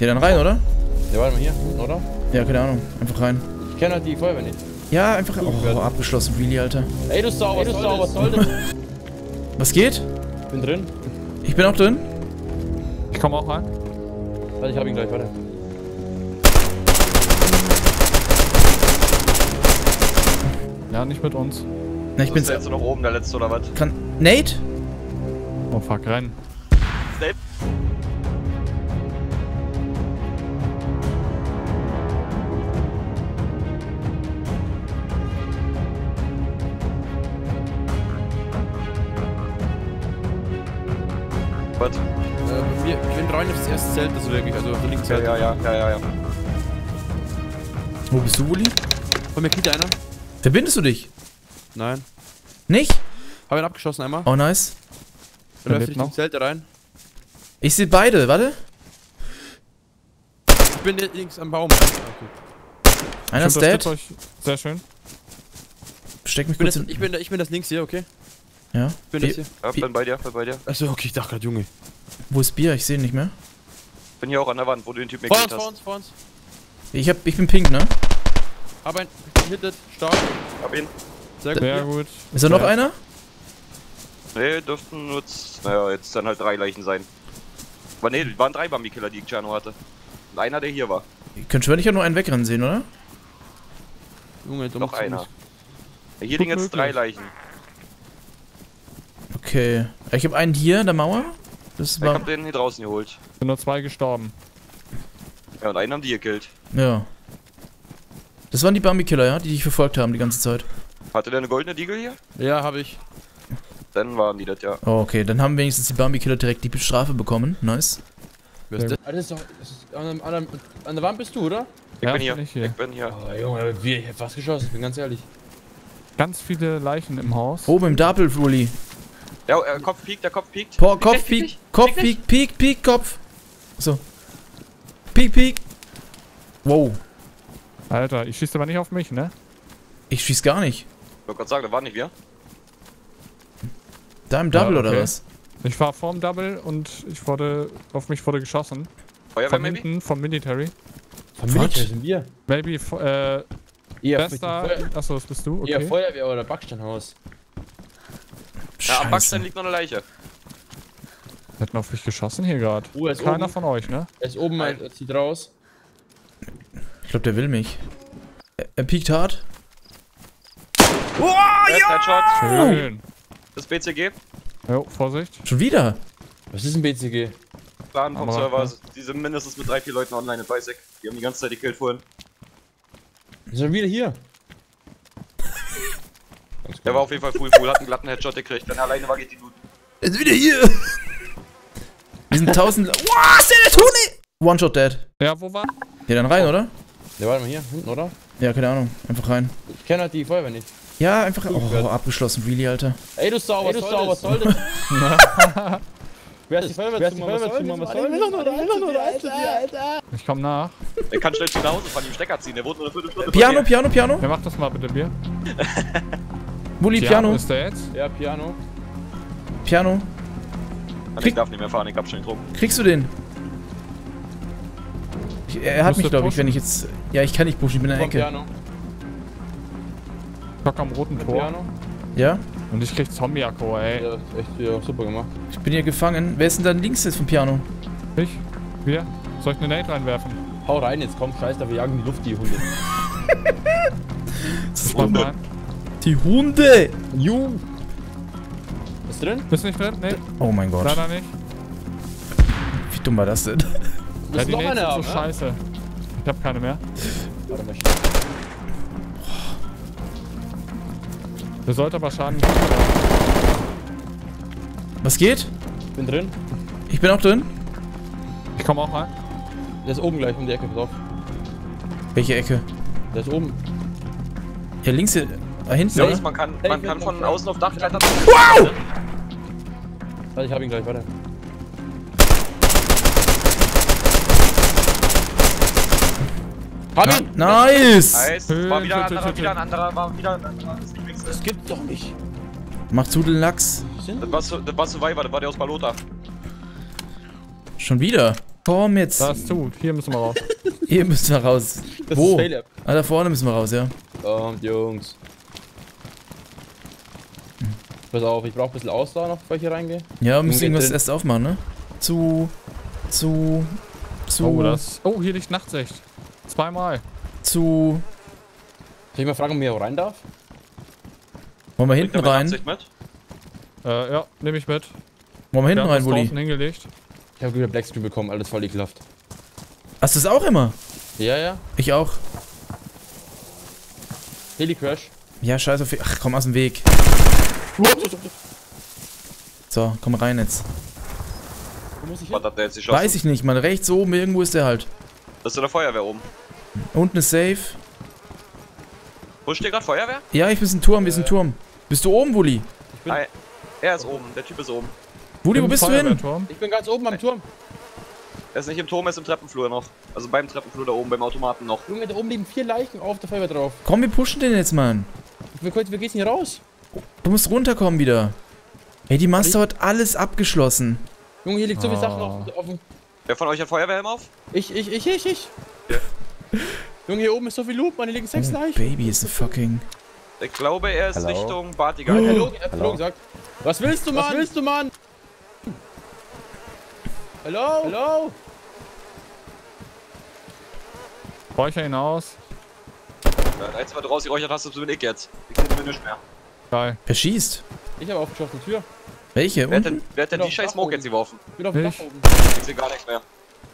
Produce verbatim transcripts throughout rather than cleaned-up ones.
Ja, dann rein, oder? Ja, warte mal hier, oder? Ja, keine Ahnung. Einfach rein. Ich kenne halt die Feuerwehr nicht. Ja, einfach... Oh, abgeschlossen, really, Alter. Ey, du Sau, was soll das? Was soll das? Was geht? Ich bin drin. Ich bin auch drin. Ich komme auch rein. Warte, ich hab ihn gleich, warte. Ja, nicht mit uns. Na, ich So bin ist der jetzt noch oben, der letzte oder was? Kann... Nate? Oh fuck, rennen. Safe. Was? Äh, wir, ich bin rein aufs erste Zelt, das ist wirklich, also auf der linken Ja, Seite. ja, ja, ja, ja, ja. Wo bist du, Uli? Von mir kriegt einer? Verbindest du dich? Nein. Nicht? Hab ihn abgeschossen einmal. Oh, nice. Er läuft lebt Richtung noch. Zelte rein. Ich sehe beide, warte. Ich bin links am Baum. Okay. Einer ist dead. Euch. Sehr schön. Steck mich Ich bin, kurz das, in... ich, bin, ich bin das links hier, okay? Ja. Ich bin Wie- das hier. Ja, Wie- bin bei dir, bin bei dir. Achso, okay, ich dachte gerade, Junge. Wo ist Bier? Ich sehe ihn nicht mehr. Bin hier auch an der Wand, wo du den Typ mir Vor uns, gekillt vor hast. uns, vor uns. Ich hab... Ich bin pink, ne? Hab einen, ich bin hittet, stark. Hab ihn. Sehr gut. Sehr hier. gut. Ist da noch Ja. einer? Nee, dürften nur, z- naja, jetzt dann halt drei Leichen sein. Aber nee, die waren drei Bambi-Killer, die Giano hatte. Und einer, der hier war. Ihr könnt schwer nicht nur einen wegrennen sehen, oder? Junge, dumm. Noch einer. Ja, hier Gut liegen jetzt drei möglich. Leichen. Okay. Ich habe einen hier in der Mauer. Das Ich war... hab den hier draußen geholt. Sind nur zwei gestorben. Ja, und einen haben die gekillt. Ja. Das waren die Bambi-Killer, ja? Die dich verfolgt haben die ganze Zeit. Hatte der eine goldene Diegel hier? Ja, hab ich. Dann waren die das, ja. Oh, okay. Dann haben wenigstens die Bambi-Killer direkt die Strafe bekommen. Nice. Wer ist das? Ah, das ist doch. Das ist an, an, an, an der Wand bist du, oder? Ich Ja, bin hier. bin ich hier. Ich bin hier. Oh, Junge, wie, ich hab fast geschossen, ich bin ganz ehrlich. Ganz viele Leichen im Haus. Oben im Double, Uli. Ja, äh, Kopf piekt, der Kopf piekt. Boah, Kopf, Piek, Piek, piek, Kopf, Piek, Piek, Piek, Kopf. So. Piek, Piek. Wow. Alter, ich schieße aber nicht auf mich, ne? Ich schieß gar nicht. Ich wollte gerade sagen, da waren nicht wir. Da im Double Ja, oder okay. was? Ich war vorm Double und ich wurde, auf mich wurde geschossen. Feuerwehr, Von maybe? hinten, vom Military. Von What? Militär sind wir. Maybe, fo- äh, Eher bester, Feuer, achso, das bist du, eher okay. Feuerwehr oder Backsteinhaus. Ja, am Backstein Scheiße. liegt noch eine Leiche. Hätten auf mich geschossen hier gerade. Oh, er ist Keiner oben. von euch, ne? Er ist oben, Nein. er zieht raus. Ich glaube, der will mich. Er, er piekt hart. Yes, Headshot. Schön. Das B C G. Jo, Vorsicht. Schon wieder. Was ist ein B C G? Plan vom Aber- Server. Die sind mindestens mit drei, vier Leuten online, das weiß ich. Die haben die ganze Zeit gekillt vorhin. Wir sind wieder hier. Der war auf jeden Fall full full, hat einen glatten Headshot gekriegt. Wenn er alleine war, geht die Loot. Er ist wieder hier. Wir sind tausend... Wow, ist der der Toni? One-Shot dead. Ja, wo war? Ja, dann rein, oder? Der war mal hier, hinten, oder? Ja, keine Ahnung. Einfach rein. Ich kenne halt die Feuerwehr nicht. Ja, einfach... Oh, gehört. abgeschlossen, really, Alter. Ey, du Sau, was, Ey, du soll, Sau, das? was soll das? Wer ist die Feuerwehr Wer ist zu, die Mann? Was Feuerwehr soll zu, das? Mann? Was Was soll soll das? Einfach nur, einfach nur, Alter. Ich komm nach. Er kann schnell zu nach Hause fahren, ihm Stecker ziehen. Der wurde nur eine Viertelstunde Piano, von Piano, Piano. Ja, mach das mal bitte, Bier. Bulli, Piano. Ist der jetzt? Ja, Piano. Piano. dir. Ich darf nicht mehr fahren, ich hab schon getrunken. Kriegst du den? Ich, er hat Musst mich, du glaube ich, pushen? wenn ich jetzt... Ja, ich kann nicht pushen, ich bin in der Komm, Ecke. Piano. Stock am roten Tor. Piano. Ja? Und ich krieg Zombie-Akku, ey. Ja, echt ja, super gemacht. Ich bin hier gefangen. Wer ist denn dann links jetzt vom Piano? Ich? Wir? Soll ich eine Nate reinwerfen? Hau rein jetzt, komm, scheiß da, wir jagen die Luft, die Hunde. Ich mach rein. Die Hunde! Ju! Ist drin? Bist du nicht drin? Nee, Oh mein Gott. leider nicht. Wie dumm war das denn? Ja, Musst die noch Nates eine haben, sind so ne? scheiße. Ich hab keine mehr. Warte mal, schnell. Wir sollten aber Schaden. Was geht? Ich bin drin. Ich bin auch drin. Ich komme auch rein. Der ist oben gleich um die Ecke, pass auf. Welche Ecke? Der ist oben. Ja, links hier. Da hinten, Ja, oder? man kann, Hey, man ich kann bin von drauf. außen auf Dach klettern. Wow! Warte, ich hab ihn gleich, warte. Hab ihn! Nice! Nice. War wieder ein anderer, wieder ein anderer, war wieder ein anderer. Das ist nicht Das wechseln. gibt's doch nicht. Mach zu den Lachs. Das war, Su- das war Survivor, das war der aus Balota. Schon wieder. Komm jetzt. Da ist zu. Hier müssen wir raus. Hier müssen wir raus. Das Wo? ist Fail-App. Ah, da vorne müssen wir raus, ja. Kommt, Jungs. Pass auf, ich brauche ein bisschen Ausdauer noch, bevor ich hier reingehe. Ja, wir müssen Geht irgendwas drin. erst aufmachen, ne? Zu. Zu. Zu. Oh, das. Oh, hier liegt Nachtsicht. Zweimal. Zu. Soll ich mal fragen, ob ich hier rein darf? Wollen wir hinten Bringt er mir rein? Nachtsicht mit? Äh, ja, nehme ich mit. Wollen wir hinten Wir haben rein, das Wulli? draußen hingelegt. Ich habe wieder Blackscreen bekommen, alles voll ekelhaft. Hast du es auch immer? Ja, ja. Ich auch. Heli-Crash. Ja, scheiß auf. Ach, komm aus dem Weg. So, komm rein jetzt. Wo muss ich hin? Was hat der jetzt geschossen? Weiß ich nicht, man. Rechts oben, irgendwo ist der halt. Das ist in der Feuerwehr oben. Unten ist safe. Wo steht gerade Feuerwehr? Ja, ich bin ein Turm, wir sind ein Turm. Bist du oben, Wulli? bin- Nein. Er ist oben, der Typ ist oben. Wulli, wo Im bist du hin? Feuerwehrturm. Ich bin ganz oben am Turm. Er ist nicht im Turm, er ist im Treppenflur noch. Also beim Treppenflur da oben, beim Automaten noch. Junge, da oben liegen vier Leichen auf der Feuerwehr drauf. Komm, wir pushen den jetzt, Mann. Wir, wir gehen hier raus. Du musst runterkommen wieder. Ey, die Master hat alles abgeschlossen. Junge, hier liegt so viel Ah. Sachen auf, auf dem... Wer von euch hat Feuerwehrhelm auf? Ich, ich, ich, ich, ich. Junge, hier oben ist so viel Loot, Mann, hier liegen sechs Oh, Leichen. Baby ist a fucking... Ich glaube, er ist Hello? Richtung Bartigal. Hallo, er hat Hallo gesagt. Was willst du, Mann? Was willst du, Mann? Hallo? Hallo? Räucher hinaus. Ja, eins, was du rausgeräuchert hast, das bin ich jetzt. Ich sehe mir nicht mehr. Geil. Wer schießt? Ich habe aufgeschossen, Tür. Welche? Wer hat Unten? denn, wer hat denn Bin die auf scheiß Dach Smoke oben. jetzt geworfen? Ich bin auf dem Ich? Dach oben. Ich sehe gar nichts mehr.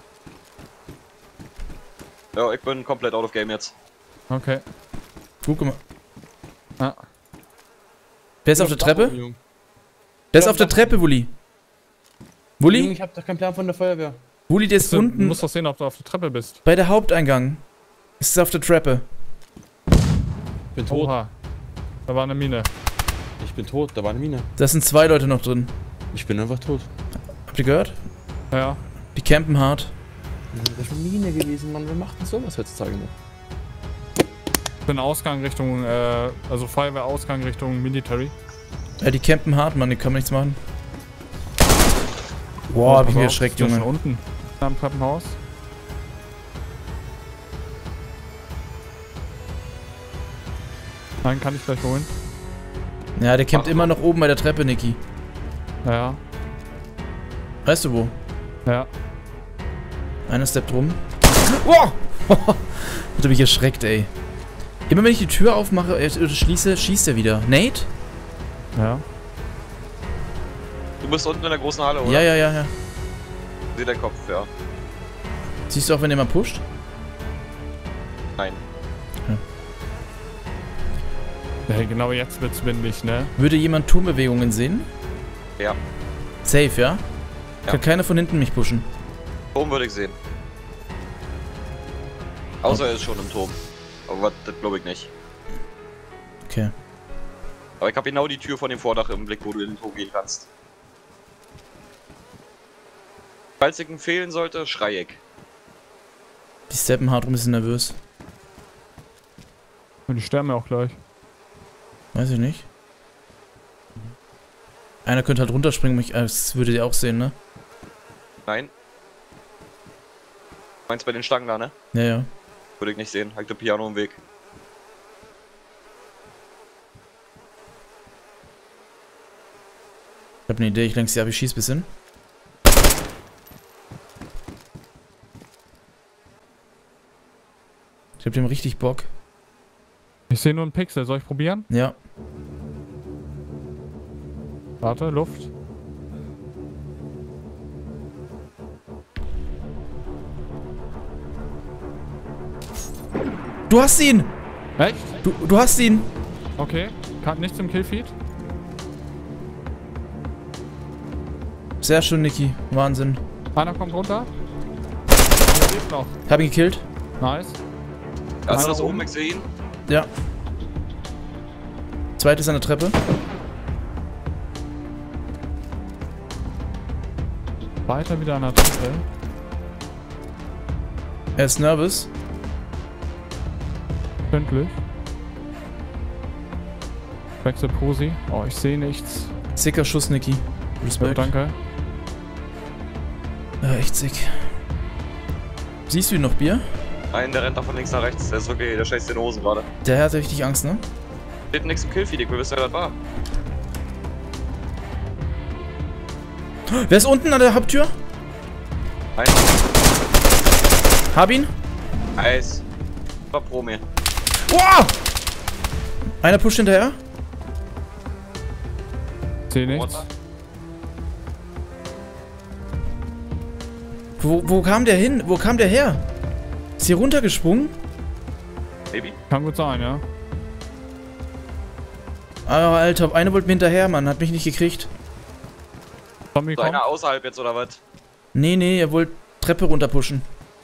Ja, ich bin komplett out of game jetzt. Okay. Gut gemacht. Ah. Wer ist Ich auf bin der Dach Treppe? oben, Junge. Der ist Ja, auf der Dach Treppe, Wulli. Junge, Wulli? ich hab doch keinen Plan von der Feuerwehr. Wulli, der ist Du unten musst doch sehen, ob du auf der Treppe bist. bei der Haupteingang. Ist auf der Treppe. Ich bin tot. Oha. Da war eine Mine. Ich bin tot, da war eine Mine. Da sind zwei Leute noch drin. Ich bin einfach tot. Habt ihr gehört? Ja. Die campen hart. Das ist eine Mine gewesen, Mann. Wer macht denn sowas heutzutage noch? Ich bin Ausgang Richtung, äh, also Feuerwehrausgang Richtung Military. Ja, die campen hart, Mann. Die kann man nichts machen. Boah, hab ich mich Pass auf, erschreckt, ist der Junge. schon unten. Am Treppenhaus. Nein, kann ich gleich holen. Ja, der campt Ach, immer noch oben bei der Treppe, Niki. Ja. Weißt du wo? Ja. Einer steppt rum. Wow! Hat er mich erschreckt, ey. Immer wenn ich die Tür aufmache äh, oder schließe, schießt er wieder. Nate? Ja. Du bist unten in der großen Halle, oder? Ja, ja, ja, ja. Seh dein Kopf, ja. Siehst du auch, wenn jemand pusht? Nein. Hey, genau jetzt wird's windig, ne? Würde jemand Turmbewegungen sehen? Ja. Safe, ja? Ja. Kann keiner von hinten mich pushen. Turm würde ich sehen. Außer er ist schon im Turm. Aber was, das glaube ich nicht. Okay. Aber ich habe genau die Tür von dem Vordach im Blick, wo du in den Turm gehen kannst. Falls ich ihn fehlen sollte, schrei ich. Die steppen hart rum, sind nervös. Und die sterben ja auch gleich. Weiß ich nicht. Einer könnte halt runterspringen, mich, äh, das würdet ihr auch sehen, ne? Nein. Meinst bei den Stangen da, ne? Ja, ja. Würde ich nicht sehen. Halt der Piano im Weg. Ich hab eine Idee, ich lenk's die ab, ich schieß bis hin. Ich hab dem richtig Bock. Ich sehe nur einen Pixel. Soll ich probieren? Ja. Warte, Luft. Du hast ihn! Echt? Du, du hast ihn! Okay. Kann nichts im Killfeed. Sehr schön, Niki. Wahnsinn. Einer kommt runter. Der lebt noch. Hab ihn gekillt. Nice. Hast Einer du das oben. oben gesehen? Ja. Zweites an der Treppe. Weiter wieder an der Treppe. Er ist nervös. Stündlich. Wechsel Posi. Oh, ich sehe nichts. Sicker Schuss, Niki. Oh, Respekt. danke. Ja, echt sick. Siehst du ihn noch, Bier? Nein, der rennt da von links nach rechts. Der ist wirklich, der scheißt in die Hosen gerade. Der hat richtig Angst, ne? Steht nix im Killfeed, ich will wissen, wer das war. Wer ist unten an der Haupttür? Nein. Hab ihn. Eis. War pro mir. Wow! Einer pusht hinterher. Seh nichts. Wo, wo kam der hin? Wo kam der her? Ist hier runtergesprungen? Baby? Kann gut sein, ja. Ah, Alter, einer wollte mir hinterher, Mann. Hat mich nicht gekriegt. Zombie So kommt. einer außerhalb jetzt oder was? Nee, nee, er wollte Treppe runterpushen.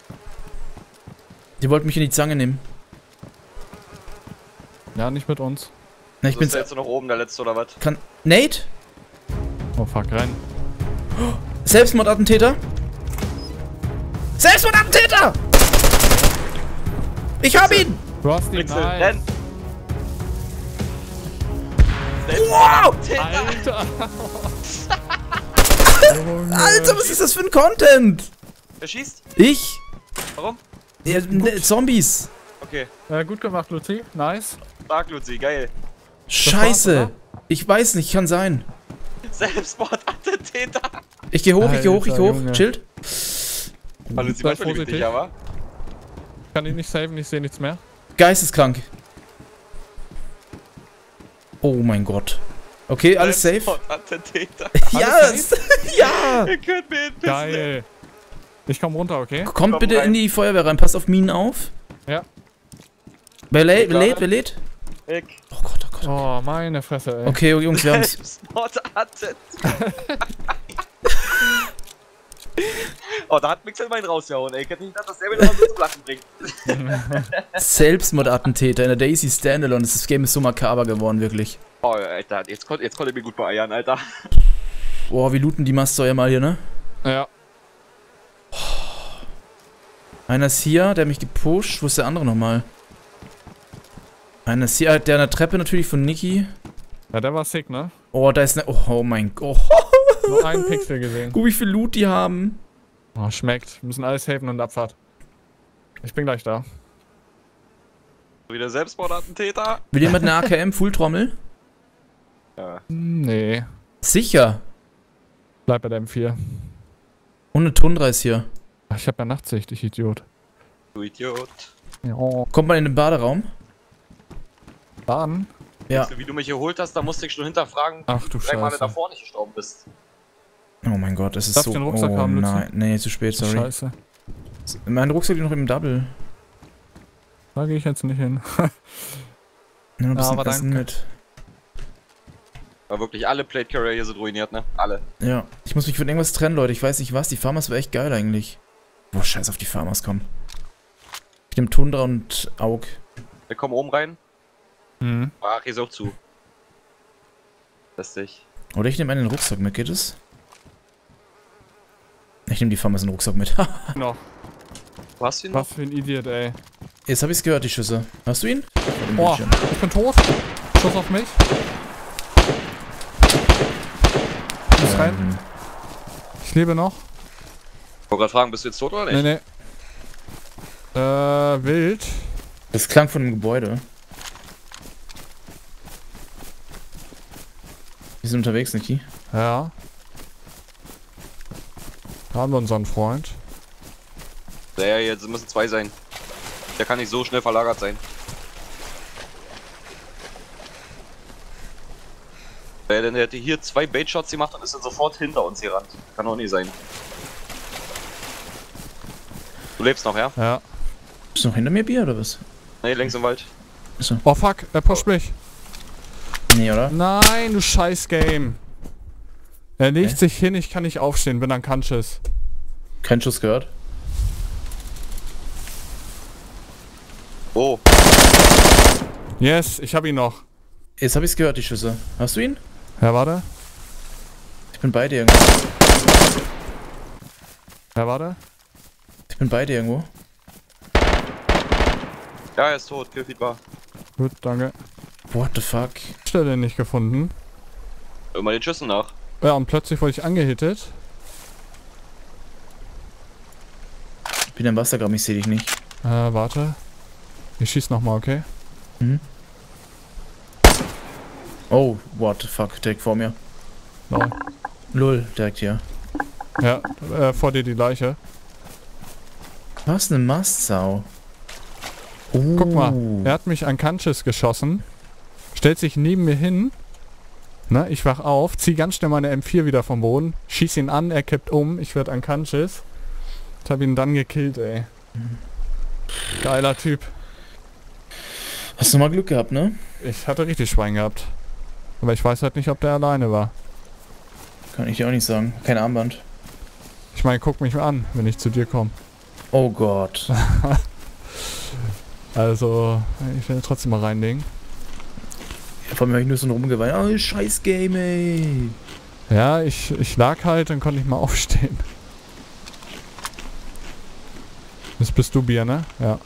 Die wollten mich in die Zange nehmen. Ja, nicht mit uns. Na, ich So bin ist der jetzt noch oben, der letzte oder was? Kann. Nate? Oh fuck, renn. Selbstmordattentäter? Selbstmordattentäter! Ich hab ihn! Du hast ihn, Wechsel, nice. renn! Wow! Alter! Alter, was ist das für ein Content? Wer schießt? Ich? Warum? Ja, ne, Zombies. Okay. Äh, gut gemacht, Luzi. Nice. Stark, Luzi, geil. Scheiße. war's, Ich weiß nicht, kann sein. Selbstmordattentäter! Ich geh hoch, ich geh hoch, ich geh Alter, hoch. Junge. Chillt. Hallo, Luzi, Sei manchmal liebe ich dich, vorsichtig. aber. Kann ihn nicht saven, ich sehe nichts mehr. Geisteskrank. Oh mein Gott. Okay, alles safe? Selbstmordattentäter. Ja, Alles es- ja. Ihr könnt mir entbissen. Geil. Ich komm runter, okay? Kommt Komm bitte rein. in die Feuerwehr rein. Passt auf Minen auf. Ja. Wer lädt, wer Klar. lädt, wer lädt? Ich. Oh Gott, oh Gott. Oh, meine Fresse, ey. Okay, Jungs, wir haben's. Selbstmordattentäter. Oh, da hat Mixel meinen rausgehauen, ey. Ich hätte nicht gedacht, dass der mir noch mal so zum Lachen bringt. Selbstmordattentäter in der Daisy Standalone. Das Game ist so makaber geworden, wirklich. Oh, Alter, jetzt, kon jetzt konnte ich mir gut beeiern, Alter. Boah, wie looten die Master ja mal hier, ne? Ja. Einer ist hier, der hat mich gepusht. Wo ist der andere nochmal? Einer ist hier, der an der Treppe natürlich von Niki. Ja, der war sick, ne? Oh, da ist eine. Oh, oh mein Gott. Nur einen Pixel gesehen. Guck, wie viel Loot die haben. Oh, schmeckt. Wir müssen alles saven und Abfahrt. Ich bin gleich da. Wieder Selbstmordattentäter. Will jemand eine A K M Fulltrommel? Ja. Hm, Nee. Sicher. Bleib bei der M vier. Und eine Tundra ist hier. Ach, ich hab ja Nachtsicht, ich Idiot. Du Idiot. Ja. Kommt man in den Baderaum? Baden? Ja. Wie du mich geholt hast, da musste ich schon hinterfragen, Ach du wie Mal Scheiße. davor nicht gestorben bist. Oh mein Gott, es ist Darf so. ich den Rucksack oh haben, Luzi? nein, nee, zu spät, sorry. Scheiße. Mein Rucksack liegt noch im Double. Da gehe ich jetzt nicht hin. Nur noch ein Ja, bisschen aber Essen danke. mit. Weil wirklich alle Plate Carrier hier sind ruiniert, ne? Alle. Ja. Ich muss mich von irgendwas trennen, Leute. Ich weiß nicht was. Die Farmers war echt geil eigentlich. Boah, scheiß auf die Farmers, komm. Ich nehm Tundra und Aug. Wir kommen oben rein. Mhm. Ach, hier ist auch zu. Lästig. Oder ich nehme einen Rucksack mit, geht es? Ich nehme die Farmers in den Rucksack mit. Noch. Wo hast du ihn noch? Was für ein Idiot, ey. Jetzt habe ich's gehört, die Schüsse. Hast du ihn? Oh, ich bin tot. Schuss auf mich. Ich muss rein. Ähm, Ich lebe noch. Ich wollte gerade fragen, bist du jetzt tot oder nicht? Nee, nee. Äh, wild. das klang von dem Gebäude. Wir sind unterwegs, Niki. Ja. Da haben wir unseren Freund. Ja, jetzt müssen zwei sein. Der kann nicht so schnell verlagert sein. Wer denn, der hätte hier zwei Bait-Shots gemacht und ist dann sofort hinter uns gerannt. Kann auch nicht sein. Du lebst noch, ja? Ja. Bist du noch hinter mir, Bier, oder was? Nee, längs im Wald. Achso. Oh fuck, er pusht mich. Nee, oder? Nein, du scheiß Game. Er legt Hä? sich hin, ich kann nicht aufstehen, bin unconscious. Kein Schuss gehört. Oh, Yes, ich hab ihn noch. Jetzt habe ich's gehört, die Schüsse. Hast du ihn? Ja, warte. Ich bin bei dir irgendwo. Ja, warte. Ich bin bei dir irgendwo. ja, er ist tot. Killfeed war. Gut, danke. What the fuck? Stelle nicht gefunden. Immer den Schüssen nach. Ja, und plötzlich wurde ich angehittet. Ich bin bin im Wassergraben, ich sehe dich nicht. Äh, warte. Ich schieß nochmal, okay? Mhm. Oh, what the fuck, direkt vor mir. Lol. Lull, direkt hier. Ja, äh, vor dir die Leiche. Was, eine Mastsau? Oh. Guck mal, er hat mich an Kanches geschossen, stellt sich neben mir hin, ne, ich wach auf, zieh ganz schnell meine M vier wieder vom Boden, schieß ihn an, er kippt um, ich werd an Kanches. Ich hab ihn dann gekillt, ey. Geiler Typ. Hast du mal Glück gehabt, ne? Ich hatte richtig Schwein gehabt. Aber ich weiß halt nicht, ob der alleine war. Kann ich dir auch nicht sagen. Kein Armband. Ich meine, guck mich an, wenn ich zu dir komme. Oh Gott. Also, ich will trotzdem mal reinlegen. Ja, vor allem habe ich nur so rumgeweint. Oh, scheiß Game, ey. Ja, ich, ich lag halt, dann konnte ich mal aufstehen. Das bist du, Bier, ne? Ja.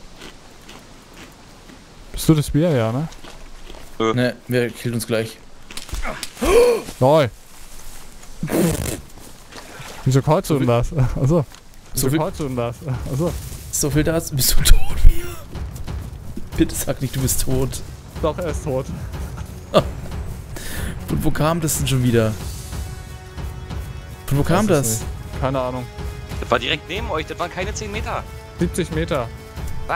Bist du das Bier? Ja, ne? Ne, wer killt uns gleich? Lol. Wieso callst du denn das? Achso. So Wieso viel, callst du denn das? Achso. so viel da bist du tot, Mia. Bitte sag nicht, du bist tot. Doch, er ist tot. Und wo kam das denn schon wieder? Von wo kam Weiß das? es nicht. Keine Ahnung. Das war direkt neben euch, das waren keine zehn Meter. siebzig Meter. Ah,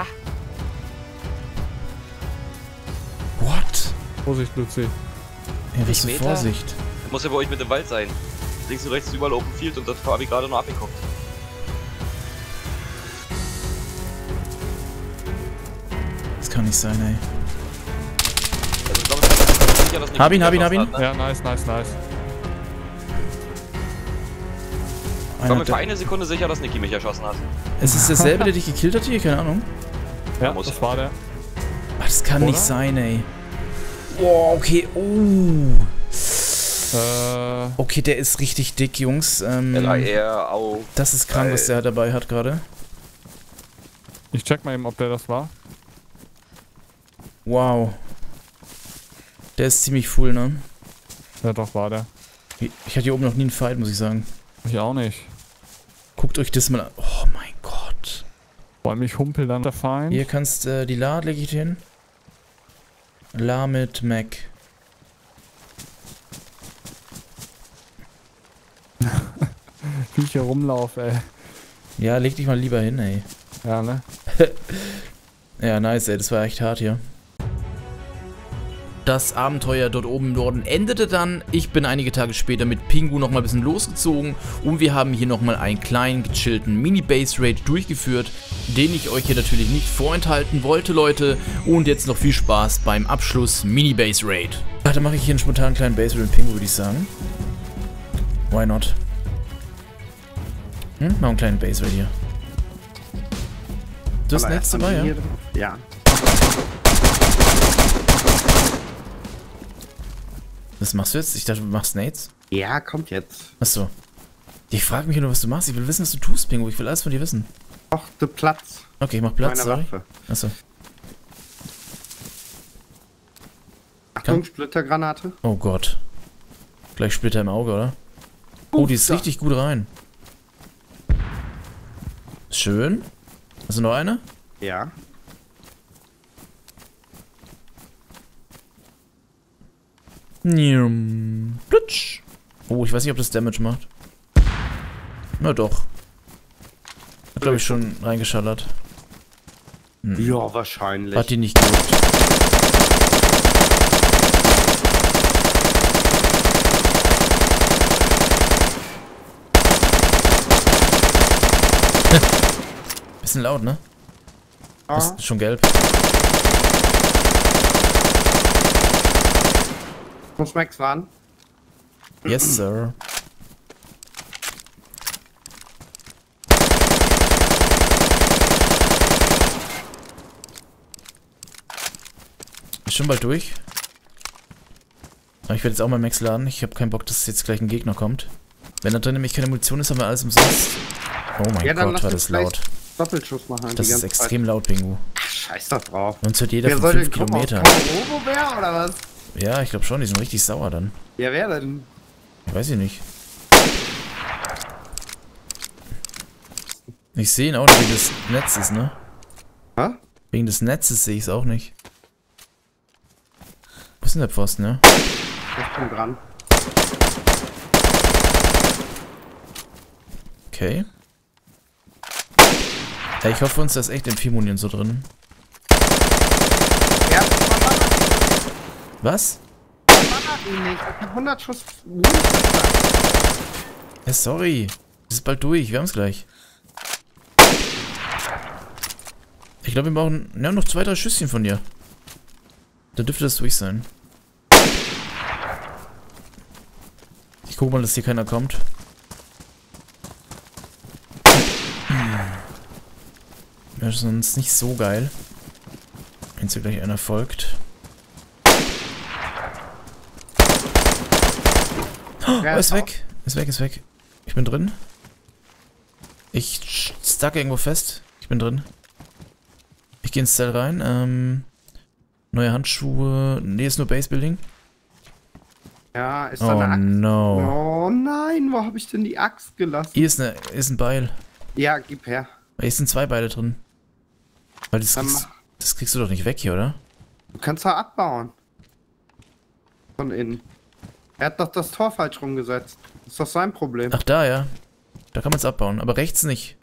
What? Vorsicht, Luzi. Ja, was für Meter? Vorsicht. das muss ja bei euch mit dem Wald sein. Links und rechts ist überall Open Field und das habe ich gerade noch abgeguckt. Das kann nicht sein, ey. Also ich glaube, ich bin sicher, dass Niki Hab ihn, mich hab ihn, erschossen hab ihn. hat, ne? Ja, nice, nice, nice. Ich war Einer mir für der, eine Sekunde sicher, dass Niki mich erschossen hat. ist es derselbe, der dich gekillt hat hier? Keine Ahnung. Ja, muss. das war der. Ach, das kann Oder? nicht sein, ey. Oh, okay. Oh. Äh, Okay, der ist richtig dick, Jungs. Ähm, L I R, au. das ist krank, was der dabei hat gerade. ich check mal eben, ob der das war. Wow. Der ist ziemlich full, ne? Ja, doch, war der. Ich ich hatte hier oben noch nie einen Fight, muss ich sagen. Ich auch nicht. Guckt euch das mal an. Oh mein Gott. Vor allem ich humpel dann der Feind. Hier kannst äh, die La, leg ich hin. La mit Mac. Wie ich hier rumlaufe, ey. Ja, leg dich mal lieber hin, ey. Ja, ne? Ja, nice, ey. Das war echt hart hier. Das Abenteuer dort oben im Norden endete dann. Ich bin einige Tage später mit Pingu nochmal ein bisschen losgezogen und wir haben hier nochmal einen kleinen, gechillten Mini-Base-Raid durchgeführt, den ich euch hier natürlich nicht vorenthalten wollte, Leute. Und jetzt noch viel Spaß beim Abschluss Mini-Base-Raid. Ja, dann mache ich hier einen spontanen kleinen Base-Raid mit Pingu, würde ich sagen. Why not? Hm? Mach einen kleinen Base-Raid hier. Du hast Netz dabei, ja? Ja. Was machst du jetzt? Ich dachte, du machst Nades. Ja, kommt jetzt. Achso. Ich frage mich nur, was du machst. Ich will wissen, was du tust, Pingu. Ich will alles von dir wissen. Doch, der Platz Okay, ich mach Platz, meiner sorry. Waffe. Achso. Achtung, Splittergranate. Oh Gott. Gleich Splitter im Auge, oder? Oh, die ist da. richtig gut rein. Schön. Hast du noch eine? Ja. Nium. Plutsch. Oh, ich weiß nicht, ob das Damage macht. Na doch. Hat, glaube ich, schon reingeschallert. Hm. Ja, wahrscheinlich. Hat die nicht gejuckt. Bisschen laut, ne? Ah, Ist schon gelb. muss Max warten. Yes, sir. Ist schon bald durch. Aber ich werde jetzt auch mal Max laden. Ich habe keinen Bock, dass jetzt gleich ein Gegner kommt. Wenn da drin nämlich keine Munition ist, haben wir alles umsonst. Oh mein Ja, dann Gott, lass war uns das laut. Doppelschuss machen. Das die ist ganze extrem laut, Pingu. Zeit. Scheiß doch drauf. Uns hört jeder Wer von soll fünf denn kommen? Kilometern. Robo Bär oder was? Ja, ich glaube schon, die sind richtig sauer dann. Ja, wer denn? Weiß ich nicht. Ich sehe ihn auch nicht wegen des Netzes, ne? Hä? Wegen des Netzes sehe ich es auch nicht. Wo ist denn der Pfosten, ne? Ich bin dran. Okay. Ja, ich hoffe uns, da ist echt M vier Munition so drin. Ja, das verballert Was? ihn nicht. Ich hab hundert Schuss. Ja, sorry. Es ist bald durch, wir haben es gleich. Ich glaube, wir brauchen ja, noch zwei, drei Schüsschen von dir. Da dürfte das durch sein. Ich gucke mal, dass hier keiner kommt. Wäre sonst nicht so geil. Wenn hier gleich einer folgt. Oh, Ja, ist auch. weg. Ist weg, ist weg. Ich bin drin. Ich stuck irgendwo fest. Ich bin drin. Ich gehe ins Zell rein. Ähm, neue Handschuhe. Nee, ist nur Basebuilding. Ja, ist da Oh eine Axt? no. Oh nein, wo habe ich denn die Axt gelassen? Hier ist, eine, ist ein Beil. Ja, gib her. Hier sind zwei Beile drin. Weil das Dann kriegst, mach- das kriegst du doch nicht weg hier, oder? Du kannst da abbauen. Von innen. Er hat doch das Tor falsch rumgesetzt. Das ist doch sein Problem. Ach, da, ja. Da kann man es abbauen. Aber rechts nicht.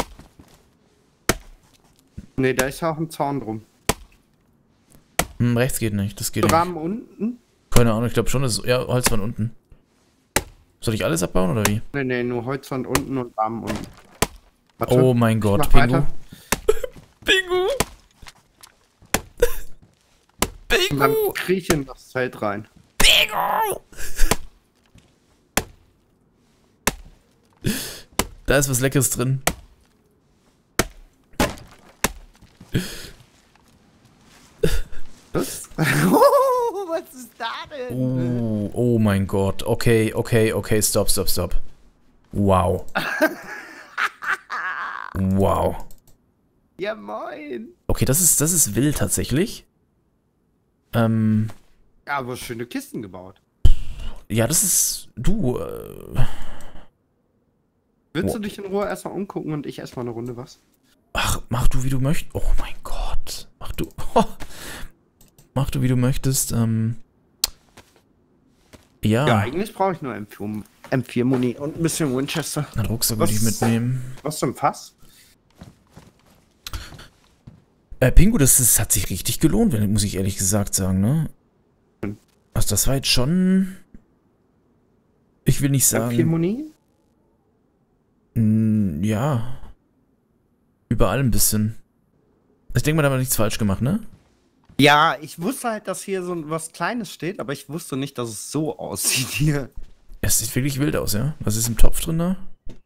Nee, da ist ja auch ein Zaun drum. Hm, rechts geht nicht. Das geht nicht. Rahmen unten? Keine Ahnung, ich glaube schon, das ist ja Holzwand unten. Soll ich alles abbauen oder wie? Nee, nee, nur Holzwand unten und Rahmen unten. Warte, Oh mein Gott, mach Pingu. weiter. Pingu! Und dann Pingu! kriech ich in das Zelt rein. Pingu! Da ist was Leckeres drin. Was? Oh, was ist da denn? Oh, oh mein Gott. Okay, okay, okay, stopp, stopp, stopp. Wow. Wow. Ja, moin. Okay, das ist, das ist wild tatsächlich. Ähm, Ja, aber schöne Kisten gebaut. ja, das ist... Du, äh... Willst Oh. du dich in Ruhe erstmal umgucken und ich erstmal eine Runde was? Ach, mach du, wie du möchtest. Oh mein Gott. Mach du... Mach du, wie du möchtest. Ähm... Ja, Ja, eigentlich brauche ich nur M vier, M vier Muni und ein bisschen Winchester. einen Rucksack würde ich Was? mitnehmen. Was zum Fass? Äh, Pingu, das, das hat sich richtig gelohnt, wenn- muss ich ehrlich gesagt sagen, ne? Also das war jetzt schon... Ich will nicht M vier sagen... Muni? Mm, ja. Überall ein bisschen. Ich denke mal, da haben wir nichts falsch gemacht, ne? Ja, ich wusste halt, dass hier so was Kleines steht, aber ich wusste nicht, dass es so aussieht hier. Es sieht wirklich wild aus, ja? Was ist im Topf drin da?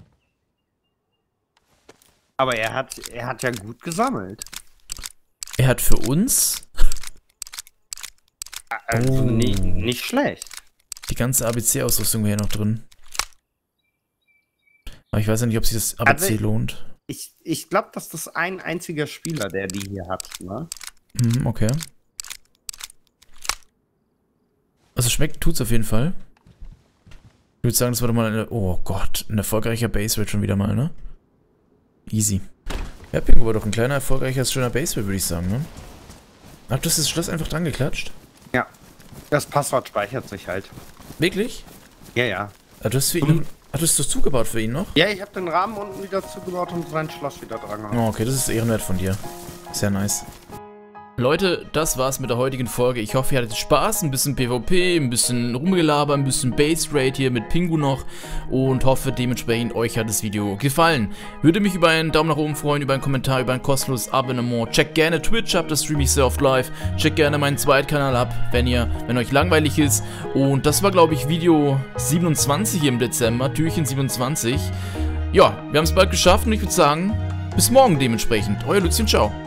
Aber er hat, er hat ja gut gesammelt. Er hat für uns Also Oh. nie, nicht schlecht. die ganze A B C-Ausrüstung wäre hier noch drin. Aber ich weiß ja nicht, ob sich das A B C Also- lohnt. Ich, ich glaube, dass das ein einziger Spieler, der die hier hat, ne? Hm, okay. Also schmeckt tut's auf jeden Fall. Ich würde sagen, das war doch mal eine... Oh Gott, ein erfolgreicher Base-Raid schon wieder mal, ne? Easy. Ja, Pingu war doch ein kleiner, erfolgreicher, schöner Base-Raid, würde ich sagen, ne? Ach, du hast das Schloss einfach dran geklatscht? Ja. Das Passwort speichert sich halt. Wirklich? Ja, ja. Ah, du hast für ihn... Mhm. Ach, du hast das zugebaut für ihn noch? Ja, ich habe den Rahmen unten wieder zugebaut und sein Schloss wieder dran gehabt. Oh, okay, das ist ehrenwert von dir. Sehr nice. Leute, das war's mit der heutigen Folge. Ich hoffe, ihr hattet Spaß. Ein bisschen PvP, ein bisschen Rumgelaber, ein bisschen Base Raid hier mit Pingu noch. Und hoffe dementsprechend, euch hat das Video gefallen. Würde mich über einen Daumen nach oben freuen, über einen Kommentar, über ein kostenloses Abonnement. Checkt gerne Twitch ab, das streame ich sehr oft live. Checkt gerne meinen Zweitkanal ab, wenn ihr, wenn euch langweilig ist. Und das war, glaube ich, Video siebenundzwanzig hier im Dezember. Türchen siebenundzwanzig. Ja, wir haben es bald geschafft und ich würde sagen, bis morgen dementsprechend. Euer Lucien, ciao.